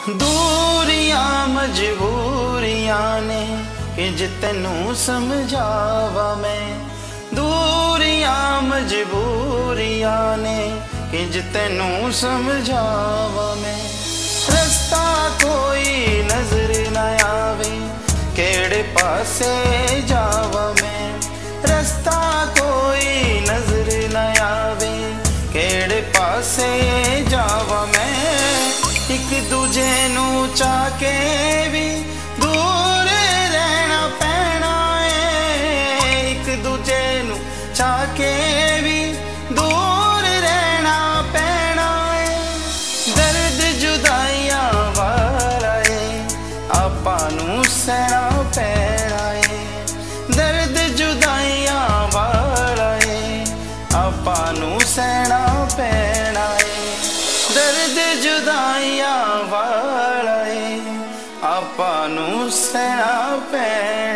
दूरियां मजबूरियां ने किंज तैनू समझावा मैं। दूरियां मजबूरियां ने किंज तैनू समझावा मैं। रस्ता कोई नजर न आवे केड़े पासे जावा मैं। रस्ता कोई नजर न आवे केड़े पासे जावा मैं। एक दूजे नू चाह के भी दूर रहना पैना है। एक दूजे नू चाह के भी दूर रहना पैना है। दर्द जुदाइयां वाला है आपां नू सहना पैना है। दर्द जुदाइयां वाला है आपां नू सहना पैना है। दर्द जुदाइयां वाला है आपां नू सहना पैना।